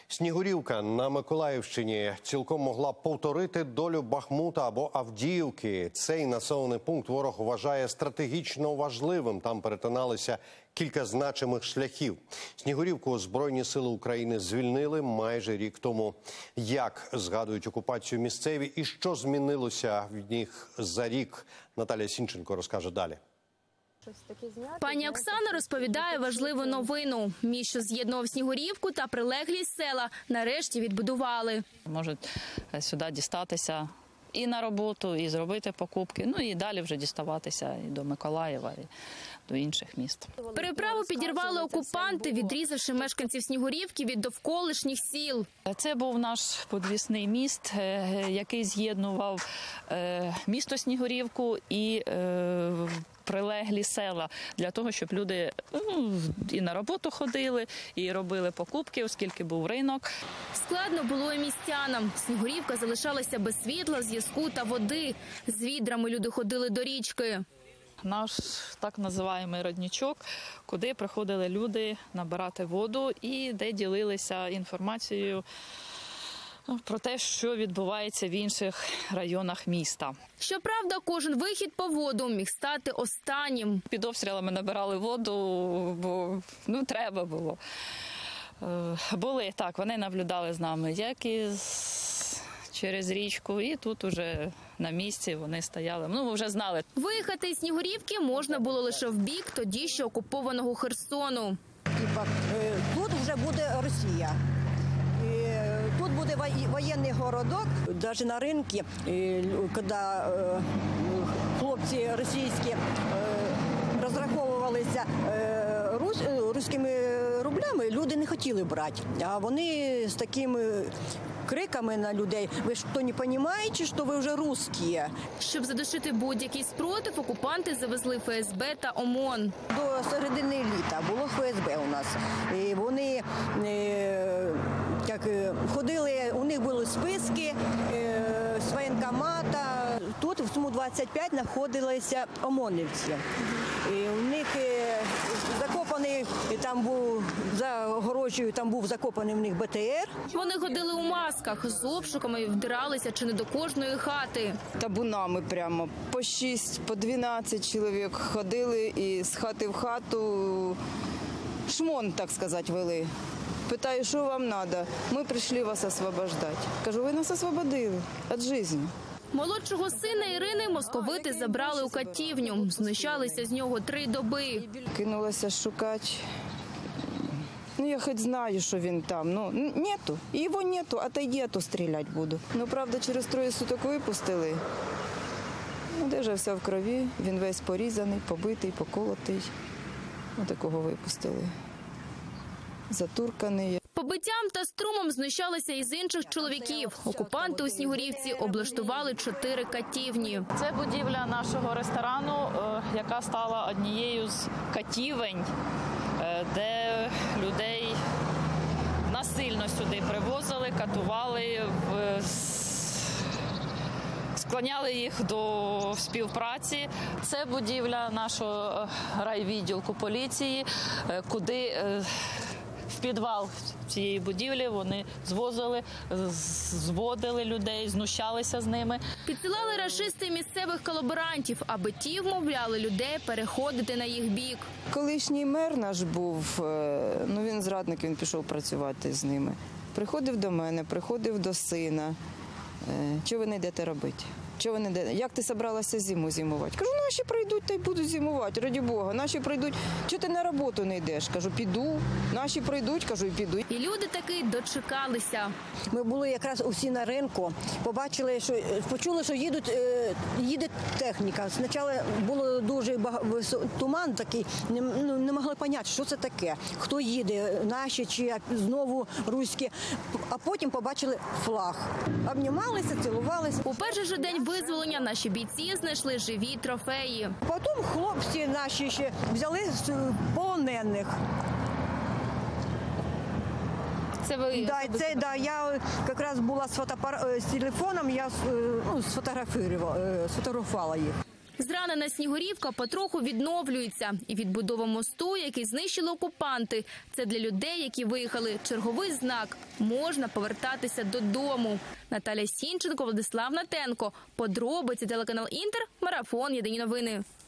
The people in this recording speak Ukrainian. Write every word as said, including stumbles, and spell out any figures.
Снігурівка на Миколаївщині цілком могла повторити долю Бахмута або Авдіївки. Цей населений пункт ворог вважає стратегічно важливим. Там перетиналися кілька значимих шляхів. Снігурівку Збройні сили України звільнили майже рік тому. Як згадують окупацію місцеві і що змінилося в них за рік, Наталія Сінченко розкаже далі. Пані Оксана розповідає важливу новину. Міст, що з'єднував Снігурівку та прилеглі села, нарешті відбудували. Можуть сюди дістатися і на роботу, і зробити покупки, ну і далі вже діставатися і до Миколаєва, і до інших міст. Переправу підірвали окупанти, відрізавши мешканців Снігурівки від довколишніх сіл. Це був наш подвісний міст, який з'єднував місто Снігурівку і прилеглі села, для того, щоб люди ну, і на роботу ходили, і робили покупки, оскільки був ринок. Складно було і містянам. Снігурівка залишалася без світла, зв'язку та води. З відрами люди ходили до річки. Наш так називаємий родничок, куди приходили люди набирати воду і де ділилися інформацією про те, що відбувається в інших районах міста. Щоправда, кожен вихід по воду міг стати останнім. Під обстрілами набирали воду, бо ну, треба було. Були, так, вони наблюдали з нами, як і через річку, і тут уже на місці вони стояли. Ну, ми вже знали. Виїхати із Снігурівки можна було лише в бік тоді ще окупованого Херсону. Тут вже буде Росія. Тут буде воєнний городок. Навіть на ринку, коли хлопці російські розраховувалися руськими рублями, люди не хотіли брати. А вони з такими криками на людей: ви що, не розумієте, що ви вже русські? Щоб задушити будь-який спротив, окупанти завезли Ф С Б та ОМОН. До середини літа було Ф С Б у нас. І вони як, ходили, у них були списки з воєнкомата. Тут в Суму двадцять п'ять знаходилися ОМОНівці. І у них закопаний, там був за огорожею, там був закопаний в них Б Т Р. Вони ходили у масках, з обшуками вдиралися чи не до кожної хати. Табунами прямо, по шість, по дванадцять чоловік ходили і з хати в хату шмон, так сказати, вели. Питаю, що вам треба? Ми прийшли вас освобождати. Кажу, ви нас освободили від життя. Молодшого сина Ірини московити забрали у катівню. Знущалися з нього три доби. Кинулася шукати. Ну, я хоч знаю, що він там. Ну, нету. Його нету, отойди, а то стріляти буду. Ну, правда, через троє суток випустили. Ну, де вже все в крові. Він весь порізаний, побитий, поколотий. Ну, такого випустили. Затурканий. Побиттям та струмом знущалися із інших чоловіків. Окупанти у Снігурівці облаштували чотири катівні. Це будівля нашого ресторану, яка стала однією з катівень, де людей насильно сюди привозили, катували, склоняли їх до співпраці. Це будівля нашого райвідділку поліції, куди в підвал цієї будівлі вони звозили, зводили людей, знущалися з ними. Підсилали рашисти місцевих колаборантів, аби ті вмовляли людей переходити на їх бік. Колишній мер наш був, ну він зрадник, він пішов працювати з ними. Приходив до мене, приходив до сина. Чого ви не йдете робити? Чого ви не йдете? Як ти зібралася зиму зимувати? Кажу, наші прийдуть, та й будуть зимувати, раді Бога. Наші прийдуть, чого ти на роботу не йдеш? Кажу, піду. Наші прийдуть, кажу, і піду. І люди таки дочекалися. Ми були якраз усі на ринку, побачили, що почули, що їдуть, їде техніка. Спочатку було дуже багато, туман такий, не, ну, не могли зрозуміти, що це таке, хто їде, наші чи знову руські. А потім побачили флаг. Обнімалися, цілувалися. У перший же день визволення наші бійці знайшли живі трофеї. Потім хлопці наші ще взяли полонених. Це ви? Да, це, да, я якраз була з, фотоапар... з телефоном, я ну, сфотографувала, сфотографувала їх. Зранена Снігурівка потроху відновлюється. І відбудова мосту, який знищили окупанти. Це для людей, які виїхали. Черговий знак. Можна повертатися додому. Наталя Сінченко, Владислав Натенко. Подробиці, телеканал Інтер. Марафон. Єдині новини.